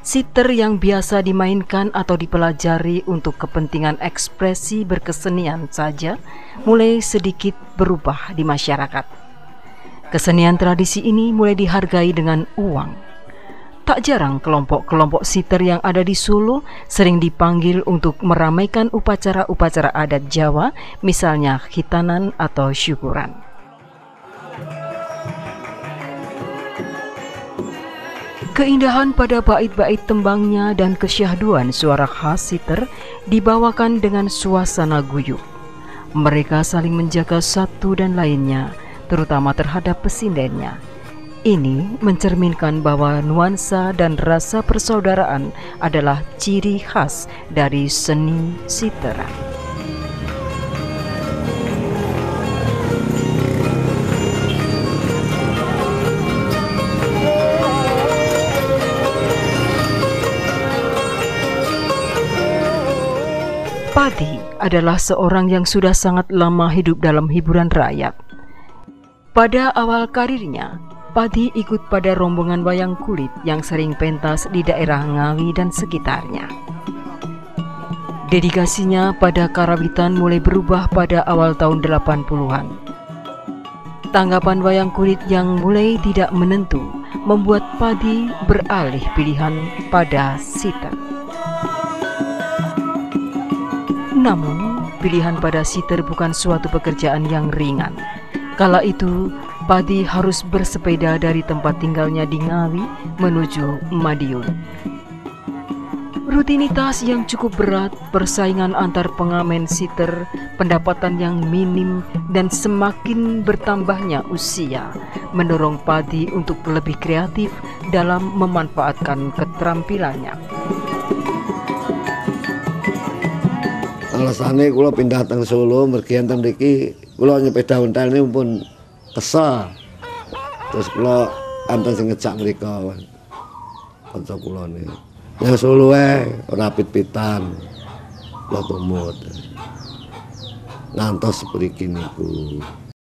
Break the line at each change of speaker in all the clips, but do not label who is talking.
Siter yang biasa dimainkan atau dipelajari untuk kepentingan ekspresi berkesenian saja mulai sedikit berubah di masyarakat. Kesenian tradisi ini mulai dihargai dengan uang. Tak jarang kelompok-kelompok siter yang ada di Solo sering dipanggil untuk meramaikan upacara-upacara adat Jawa, misalnya khitanan atau syukuran. Keindahan pada bait-bait tembangnya dan kesyahduan suara khas siter dibawakan dengan suasana guyub. Mereka saling menjaga satu dan lainnya, terutama terhadap pesindennya. Ini mencerminkan bahwa nuansa dan rasa persaudaraan adalah ciri khas dari seni siteran. Padi adalah seorang yang sudah sangat lama hidup dalam hiburan rakyat. Pada awal karirnya, Padi ikut pada rombongan wayang kulit yang sering pentas di daerah Ngawi dan sekitarnya. Dedikasinya pada karawitan mulai berubah pada awal tahun 80-an. Tanggapan wayang kulit yang mulai tidak menentu membuat Padi beralih pilihan pada siter. Namun, pilihan pada siter bukan suatu pekerjaan yang ringan. Kala itu, Padi harus bersepeda dari tempat tinggalnya di Ngawi menuju Madiun. Rutinitas yang cukup berat, persaingan antar pengamen siter, pendapatan yang minim, dan semakin bertambahnya usia mendorong Padi untuk lebih kreatif dalam memanfaatkan keterampilannya.
Alasannya kula pindah teng Solo, mergi enten mriki kula nyepeda ontel ini pun kesel. Terus kula enten sing ngejak mrika. Kanca kula niki. Nang Solo ora pit-pitan. Kula tumut. Ngantos mriki niku.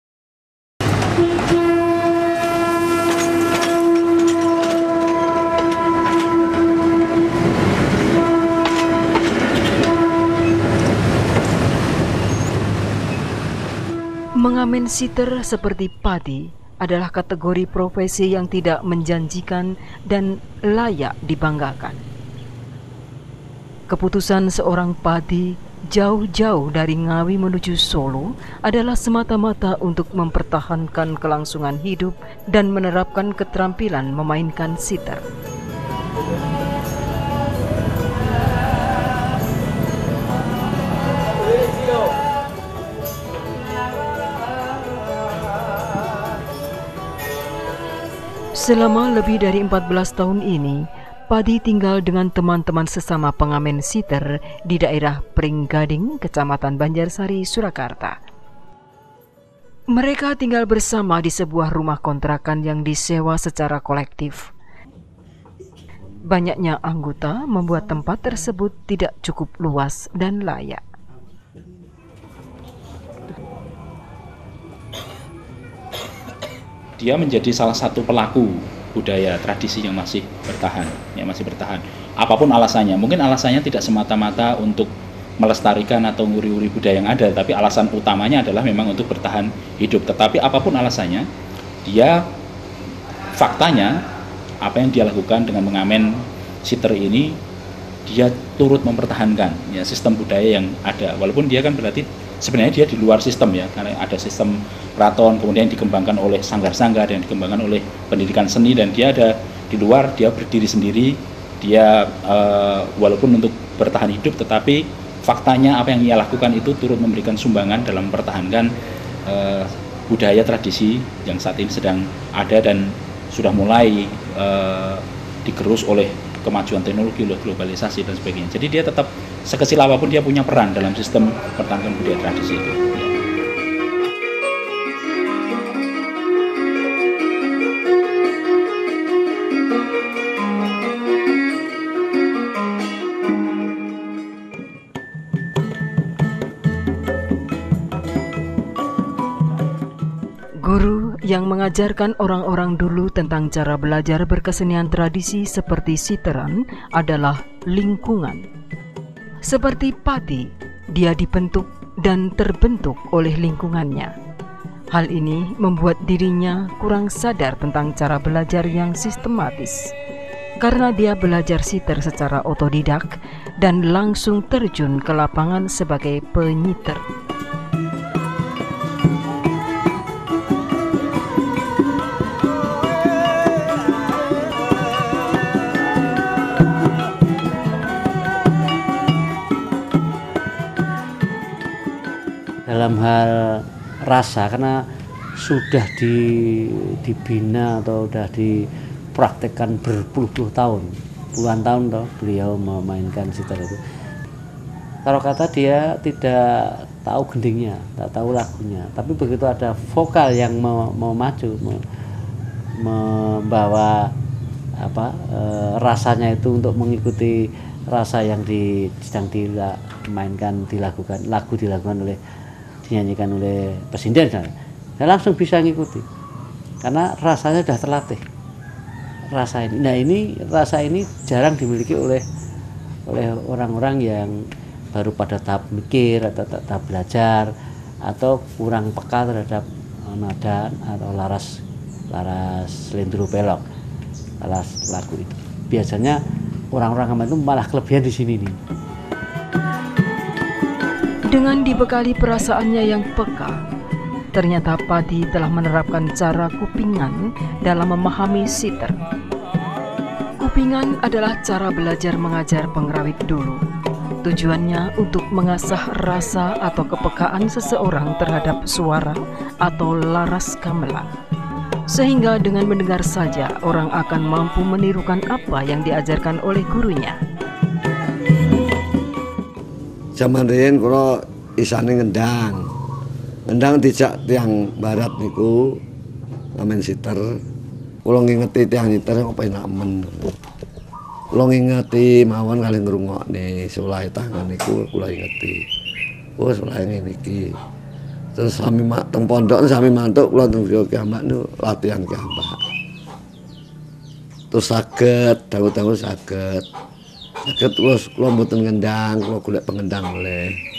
Mengamen siter seperti Padi adalah kategori profesi yang tidak menjanjikan dan layak dibanggakan. Keputusan seorang Padi jauh-jauh dari Ngawi menuju Solo adalah semata-mata untuk mempertahankan kelangsungan hidup dan menerapkan keterampilan memainkan siter. Selama lebih dari 14 tahun ini, Padi tinggal dengan teman-teman sesama pengamen siter di daerah Pringgading, Kecamatan Banjarsari, Surakarta. Mereka tinggal bersama di sebuah rumah kontrakan yang disewa secara kolektif. Banyaknya anggota membuat tempat tersebut tidak cukup luas dan layak.
Dia menjadi salah satu pelaku budaya tradisi yang masih bertahan, Apapun alasannya, mungkin alasannya tidak semata-mata untuk melestarikan atau nguri-nguri budaya yang ada, tapi alasan utamanya adalah memang untuk bertahan hidup. Tetapi apapun alasannya, dia faktanya apa yang dia lakukan dengan mengamen siter ini, dia turut mempertahankan ya sistem budaya yang ada. Walaupun dia kan berarti sebenarnya dia di luar sistem ya, karena ada sistem keraton, kemudian dikembangkan oleh sanggar-sanggar dan dikembangkan oleh pendidikan seni, dan dia ada di luar, dia berdiri sendiri, dia walaupun untuk bertahan hidup, tetapi faktanya apa yang ia lakukan itu turut memberikan sumbangan dalam mempertahankan budaya tradisi yang saat ini sedang ada dan sudah mulai digerus oleh kemajuan teknologi, oleh globalisasi dan sebagainya. Jadi dia tetap sekecil apapun dia punya peran dalam sistem pertahanan budaya tradisi itu.
Guru yang mengajarkan orang-orang dulu tentang cara belajar berkesenian tradisi seperti siteran adalah lingkungan. Seperti padi, dia dibentuk dan terbentuk oleh lingkungannya. Hal ini membuat dirinya kurang sadar tentang cara belajar yang sistematis, karena dia belajar siter secara otodidak dan langsung terjun ke lapangan sebagai penyiter.
Dalam hal rasa, karena sudah dibina atau sudah dipraktekkan berpuluh-puluh tahun, puluhan tahun toh beliau memainkan sitar itu. Kalau kata dia tidak tahu gendingnya, tak tahu lagunya, tapi begitu ada vokal yang mau maju, membawa rasanya itu untuk mengikuti rasa yang sedang dimainkan, dilakukan oleh, dinyanyikan oleh pesinden, saya langsung bisa ngikuti karena rasanya sudah terlatih. Rasa ini jarang dimiliki oleh orang-orang yang baru pada tahap mikir atau tahap belajar atau kurang peka terhadap nada atau laras selendro pelok, laras lagu itu. Biasanya orang-orang itu malah kelebihan di sini nih.
Dengan dibekali perasaannya yang peka, ternyata Padi telah menerapkan cara kupingan dalam memahami siter. Kupingan adalah cara belajar mengajar pengrawit dulu. Tujuannya untuk mengasah rasa atau kepekaan seseorang terhadap suara atau laras gamelan. Sehingga dengan mendengar saja orang akan mampu menirukan apa yang diajarkan oleh gurunya.
Zaman riyen kula isane ngendang dijak tiang barat niku ngamen siter. Kula ngingeti tiang nyiter kok penak men. Kula ngingeti mawon kalih ngrungokne sulahe tangan niku kula ingeti. Oh sulahe ngene iki. Terus sami teng pondok sami mantuk kula teng kiambak niku latihan kiambak. Terus saged dawu-dawu saged. Saged kula mboten ngendang, kula golek pengendang oleh.